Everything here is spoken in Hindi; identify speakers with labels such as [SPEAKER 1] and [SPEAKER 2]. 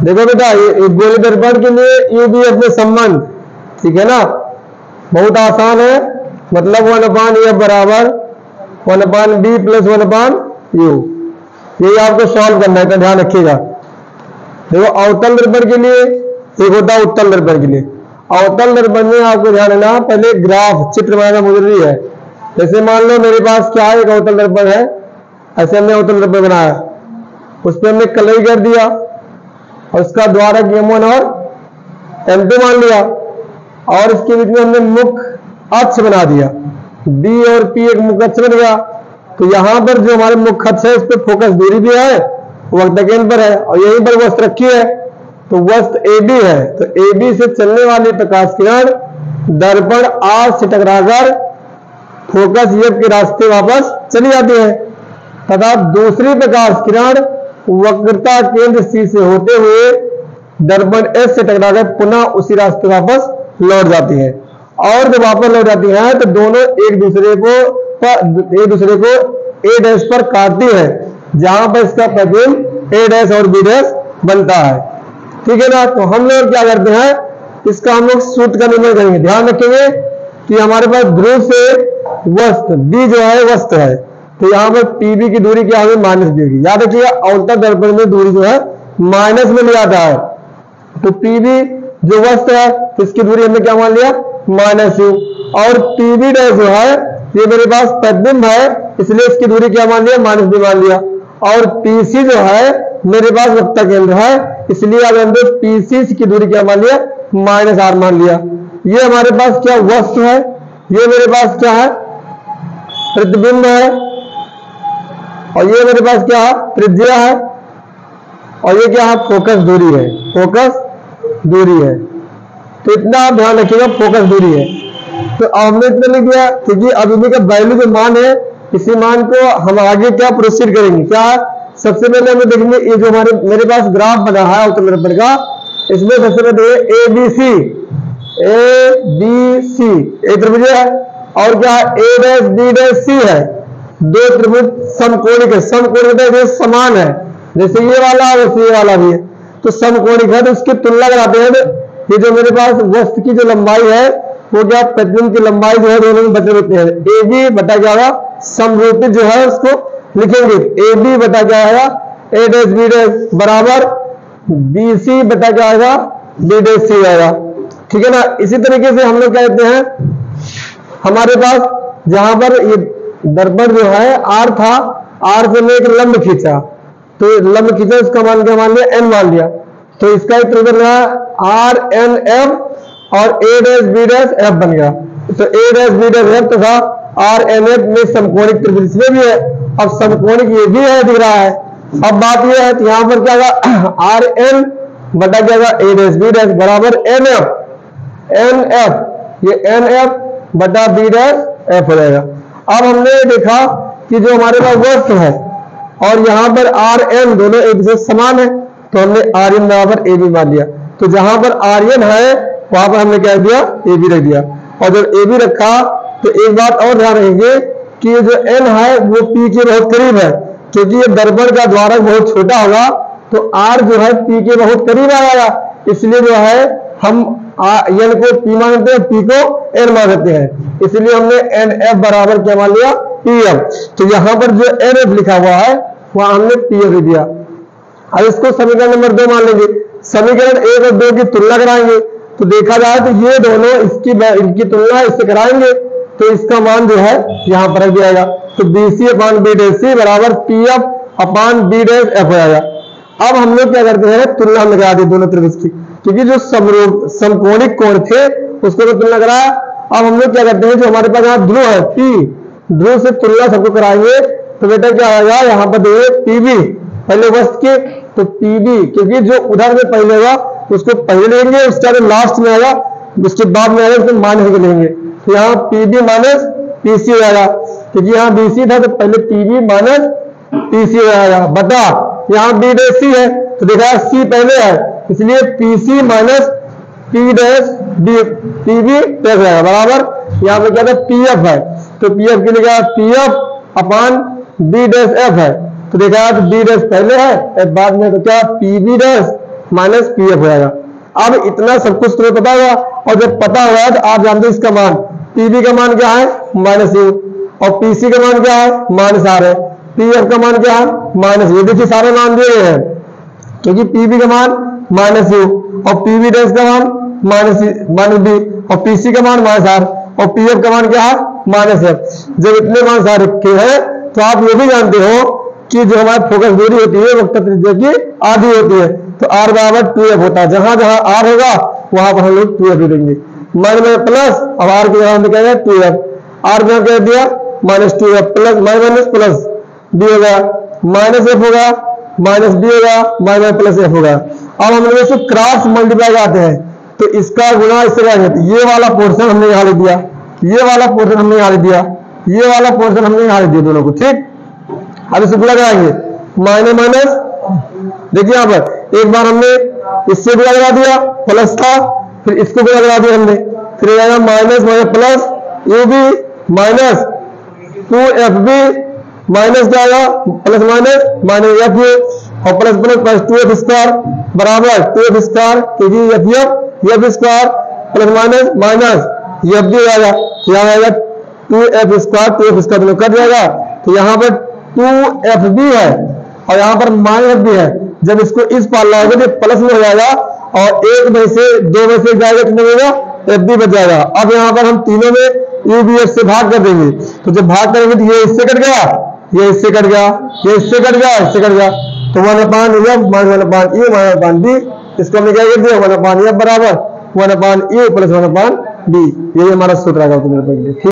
[SPEAKER 1] देखो बेटा, ये एक गोले दर्पण के लिए यू बी अपने संबंध, ठीक है ना, बहुत आसान है। मतलब 1/f बराबर 1/b प्लस 1/u, यही आपको सॉल्व करना है, तो ध्यान रखिएगा। देखो अवतल दर्पण के लिए एक होता है उत्तल दर्पण के लिए। अवतल दर्पण में आपको ध्यान रखना, पहले ग्राफ चित्र बनाना जरूरी है। जैसे मान लो मेरे पास क्या है, एक अवतल दर्पण है, ऐसे हमने अवतल दर्पण बनाया, उस पर हमने कलई कर दिया और उसका द्वारक M1 और M2 मान लिया, और इसके बीच में हमने मुख्य अक्ष बना दिया, B और P एक मुख्य अक्ष बन गया। तो यहां पर जो हमारे मुख्य अक्ष है, इस पर फोकस दूरी भी है, वक्र केंद्र पर है, और यहीं पर वस्त्र रखी है, तो वस्त्र AB है। तो AB से चलने वाली प्रकाश किरण दर्पण R से टकराकर फोकस F के रास्ते वापस चली जाती है, तथा दूसरी प्रकाश किरण वक्रता केंद्र C से होते हुए दर्पण S से टकराकर पुनः उसी रास्ते वापस लौट जाती है। और जब वापस लौट जाती है तो दोनों एक दूसरे को A' पर काटती है, जहां पर इसका प्रतिबिंब A' और B' बनता है, ठीक है ना। तो हम लोग क्या करते हैं, इसका हम लोग सूत्र का निर्माण करेंगे। ध्यान रखेंगे कि हमारे पास ध्रुव से वस्त्र B जो है वस्त्र है, तो यहाँ पर PB की दूरी क्या होगी, -B होगी। याद रखिएगा अवतल दर्पण में दूरी जो है माइनस में लिया जाता है, तो PB जो वस्त्र है तो इसकी दूरी हमने क्या मान लिया, -u, और PB' जो है ये मेरे पास प्रतिबिंब है, इसलिए इसकी दूरी क्या मान लिया, -b मान लिया। और PC जो है मेरे पास वक्र केंद्र है, इसलिए अगर PC की दूरी क्या मान लिया, -r मान लिया। ये हमारे पास क्या वस्तु है, ये मेरे पास क्या है, प्रतिबिंब है, और ये मेरे पास क्या है, त्रिज्या है, और ये क्या है, फोकस दूरी है, फोकस दूरी है। तो इतना आप ध्यान रखिएगा, फोकस दूरी है। तो हमने इतना लिख दिया, क्योंकि अब इनका वैल्यू जो मान है, इसी मान को हम आगे क्या प्रोसीड करेंगे, क्या है, सबसे पहले हमें देखेंगे ये जो हमारे मेरे पास ग्राफ बना है अवतल दर्पण का, इसमें सबसे पहले ABC एक त्रिभुज है, और क्या है, A', B', C है, दो त्रिभुज समकोणिक है। समकोणिक है, समान है, जैसे ये वाला वैसे ये वाला भी है, तो समकोणिक है, तो उसकी तुलना कराते हैं। ये जो मेरे पास वस्तु की जो लंबाई है, वो क्या प्रतिबिंब की लंबाई जो है दोनों में बचे रहते हैं। AB बटा क्या होगा, समरूपित जो है उसको लिखेंगे, AB बटा क्या आएगा, A' B' बराबर BC बटा क्या आएगा, B' आएगा, ठीक है ना। इसी तरीके से हम लोग क्या कहते हैं, हमारे पास जहां पर ये दर्पण जो है R था, R से मैं एक लंब खींचा, तो लंब खींचा, इसका मान क्या मान लिया, N मान लिया, तो इसका एक त्रिभुज बना RNF और A' B' F बन गया। तो A' B' F तथा RNF में समकोणिक त्रिभुज इसमें भी है, अब समकोणिक ये भी है, दिख रहा है। अब बात ये है, यहाँ पर क्या होगा, RN बटा क्या होगा, A' B' बराबर NF, ये NF बटा B' F हो जाएगा। अब हमने देखा कि जो हमारे पास वस्तु है और यहाँ पर RN दोनों एक दूसरे समान है, तो हमने RN बराबर AB मान लिया। तो जहां पर RN है वहां पर हमने क्या दिया, AB रख दिया। और जब AB रखा तो एक बात और ध्यान रखेंगे कि ये जो N है वो P के बहुत करीब है, क्योंकि ये दर्पण का द्वारक बहुत छोटा होगा, तो R जो है P के बहुत करीब आएगा, इसलिए जो है हम N को P मानते हैं, P को N मानते हैं, इसलिए हमने NF बराबर क्या मान लिया, PF। तो यहाँ पर जो NF लिखा हुआ है वहां हमने PF लिख दिया। अब इसको समीकरण नंबर 2 मान लेंगे। समीकरण 1 और 2 की तुलना कराएंगे, तो देखा जाए तो ये दोनों इनकी तुलना इससे कराएंगे, तो इसका मान जो है यहाँ पर रख दिया जाएगा। तो BC अपान B' बराबर PF अपान B' F हो जाएगा। अब हम लोग क्या करते हैं, तुलना लगा दी दोनों त्रिभुज की, क्योंकि जो समकोणिक कोण थे उसको तो तुलना कराया। अब हम लोग क्या करते हैं, जो हमारे पास यहाँ ध्रुव है P, ध्रुव से तुलना सबको कराएंगे, तो बेटा क्या आएगा, यहाँ पर देखिए PB पहले वस्तु के, तो PB क्योंकि जो उधर में पहले होगा उसको पहले लेंगे, उसका जो लास्ट में आएगा उसके बाद में आएगा उसको माइनस के लेंगे, तो यहाँ PB माइनस PC हो जाएगा, क्योंकि यहाँ BC था तो पहले PB माइनस PC हो जाएगा, बटा यहाँ B' है तो देखा C पहले है, इसलिए PC माइनस PB रहेगा बराबर, यहाँ पे क्या था PF है, तो PF के लिए PF अपान B' F है, तो देखा तो B' पहले है बाद में, तो क्या PB' माइनस पी एफ हो जाएगा। अब इतना सब कुछ तुम्हें पता होगा, और जब पता होगा तो आप जानते हो इसका मान पीबी का मान क्या है माइनस यू, और पीसी का मान क्या है माइनस आर है, पीएफ का मान क्या है माइनस यू। देखिए सारे मान दिए गए हैं, क्योंकि पीबी का मान माइनस यू और पीबी डैश का मान माइनस बी और पीसी का मान माइनस आर और पीएफ का मान क्या है माइनस एफ। जब इतने मान सारे रखे हैं तो आप ये भी जानते हो कि जो हमारी फोकस दूरी होती है वक्त त्रिज्या की आधी होती है, तो आर बराबर 2f होता है। जहां जहां आर होगा वहां पर हम लोग 2f देंगे, माइनस प्लस, अब आर की जगह हम क्या है 2f, आर में कह दिया minus 2f plus minus plus B होगा, माइनस एफ होगा, माइनस बी होगा, माइनस प्लस एफ होगा। अब हम लोग इसको क्रॉस मल्टीप्लाई आते हैं, तो इसका गुणा इससे करेंगे, ये वाला पोर्शन हमने यहां लिख दिया, ये वाला पोर्शन हमने यहां लिख दिया, ये वाला पोर्शन हमने यहां लिख दिया दोनों को, ठीक। अब इसे गुणा कराएंगे, माइनस माइनस, देखिए यहां पर एक बार हमने इससे गुणा करा दिया प्लस था, फिर इसको गुणा करा दिया हमने, फिर आएगा minus minus plus U B minus 2fb minus क्या आएगा plus minus minus F U और plus plus plus 2f square बराबर 2f स्क्वायर, क्योंकि F square plus minus minus F भी आएगा, यहाँ आएगा 2f स्क्वायर दोनों कट जाएगा, तो यहाँ पर 2fb है और यहाँ पर माइनस भी है। जब इसको इस पार लाओगे तो प्लस में हो जाएगा और एक में से दो में से जाएगा कितना होगा एफ बी बच जाएगा। अब यहाँ पर हम तीनों में यू बी एफ से भाग कर देंगे, तो जब भाग करेंगे तो ये इससे कट गया, ये इससे कट गया, ये इससे कट गया, इससे कट गया, तो 1/f minus 1/e minus 1/b, इसको हमने क्या कर दिया 1/f बराबर 1/e प्लस 1/b, यही हमारा सूत्र आएगा।